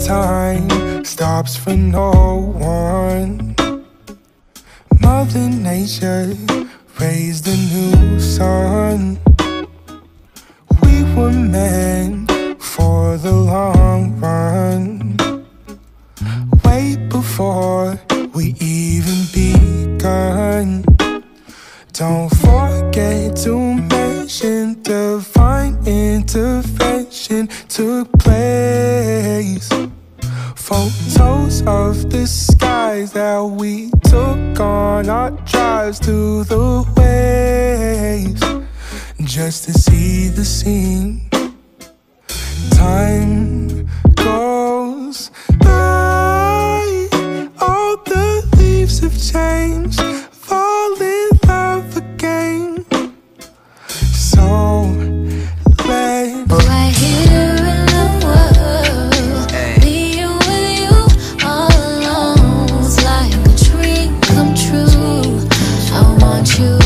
time stops for no one. Mother Nature raised a new sun. We were meant for the long run, way before we even begun. Don't forget to mention divine intervention took place. Photos of the skies that we took on our drives to the waves, just to see the scene. Time goes by, all the leaves have changed, fall in love again. So let's right here in the world, being with you all alone, it's like a dream come true. I want you